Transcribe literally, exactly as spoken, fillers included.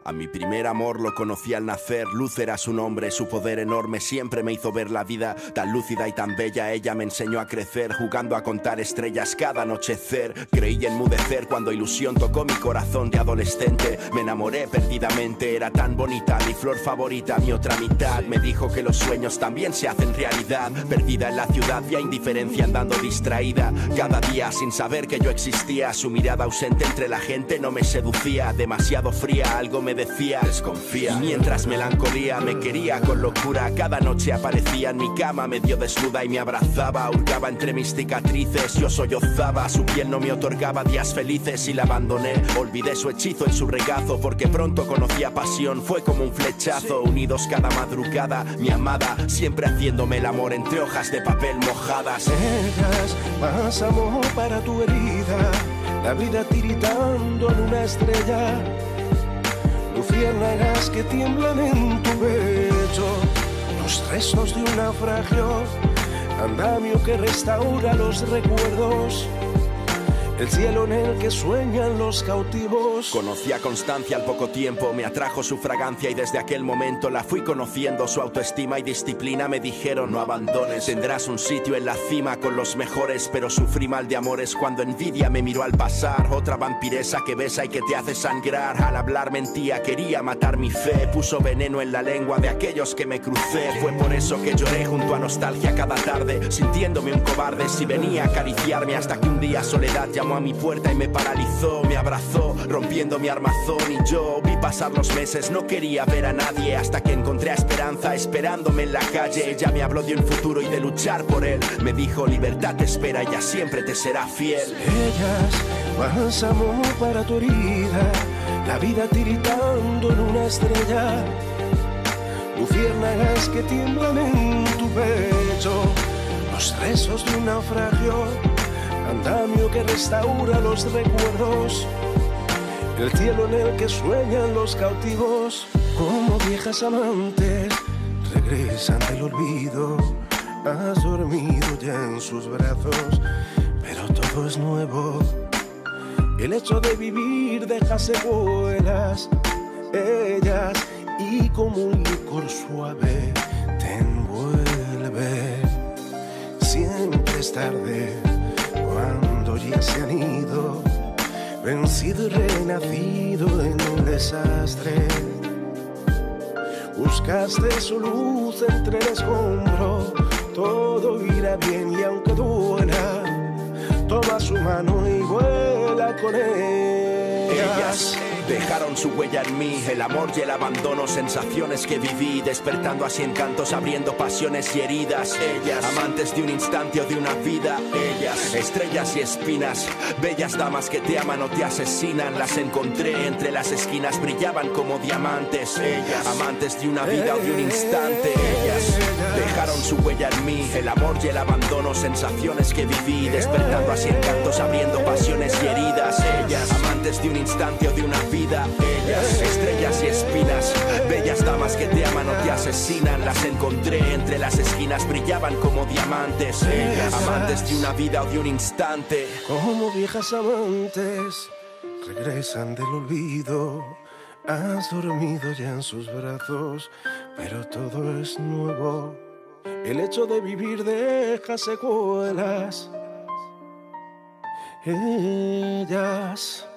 A mi primer amor lo conocí al nacer, Luz era su nombre, su poder enorme siempre me hizo ver la vida tan lúcida y tan bella. Ella me enseñó a crecer, jugando a contar estrellas cada anochecer. Creí enmudecer cuando ilusión tocó mi corazón de adolescente. Me enamoré perdidamente, era tan bonita, mi flor favorita, mi otra mitad. Me dijo que los sueños también se hacen realidad. Perdida en la ciudad, ya indiferencia andando distraída. Cada día sin saber que yo existía, su mirada ausente entre la gente no me seducía. Demasiado fría, algo me decía, desconfía. Y mientras melancolía me quería con locura, cada noche aparecía en mi cama medio desnuda y me abrazaba. Hurgaba entre mis cicatrices, yo sollozaba. Su piel no me otorgaba días felices y la abandoné. Olvidé su hechizo y su regazo, porque pronto conocía pasión. Fue como un flechazo, unidos cada madrugada. Mi amada, siempre haciéndome el amor entre hojas de papel mojadas. Ellas más amor para tu herida, la vida tiritando en una estrella. Luciérnagas que tiemblan en tu pecho, los restos de un naufragio, andamio que restaura los recuerdos, el cielo en el que sueñan los cautivos. Conocí a Constancia al poco tiempo, me atrajo su fragancia y desde aquel momento la fui conociendo. Su autoestima y disciplina me dijeron: no abandones, tendrás un sitio en la cima con los mejores. Pero sufrí mal de amores cuando envidia me miró al pasar. Otra vampiresa que besa y que te hace sangrar. Al hablar mentía, quería matar mi fe. Puso veneno en la lengua de aquellos que me crucé. Fue por eso que lloré junto a nostalgia cada tarde, sintiéndome un cobarde si venía a acariciarme. Hasta que un día soledad llamó a mi puerta y me paralizó, me abrazó, rompiendo mi armazón. Y yo vi pasar los meses, no quería ver a nadie, hasta que encontré a Esperanza esperándome en la calle. Ella me habló de un futuro y de luchar por él. Me dijo: libertad te espera, ella siempre te será fiel. Ellas más amor para tu herida, la vida tiritando en una estrella. Luciérnagas que tiemblan en tu pecho, los rezos de un naufragio, andamio que restaura los recuerdos, el cielo en el que sueñan los cautivos. Como viejas amantes regresan del olvido, has dormido ya en sus brazos, pero todo es nuevo. El hecho de vivir deja secuelas, ellas, y como un licor suave te envuelve. Siempre es tarde cuando ya se han ido, vencido y renacido en un desastre. Buscaste su luz entre el escombro, todo irá bien y aunque duela, toma su mano y vuela con ellas. Ellas dejaron su huella en mí, el amor y el abandono, sensaciones que viví, despertando así encantos, abriendo pasiones y heridas. Ellas, amantes de un instante o de una vida. Ellas, estrellas y espinas, bellas damas que te aman o te asesinan. Las encontré entre las esquinas, brillaban como diamantes. Ellas, amantes de una vida o de un instante. Ellas, dejaron su huella en mí, el amor y el abandono, sensaciones que viví, despertando así encantos, abriendo pasiones y heridas. Ellas, amantes de un instante o de una vida. Ellas, estrellas y espinas, bellas damas que te aman o te asesinan. Las encontré entre las esquinas, brillaban como diamantes. Ellas, amantes de una vida o de un instante. Como viejas amantes regresan del olvido, has dormido ya en sus brazos, pero todo es nuevo. El hecho de vivir deja secuelas. Ellas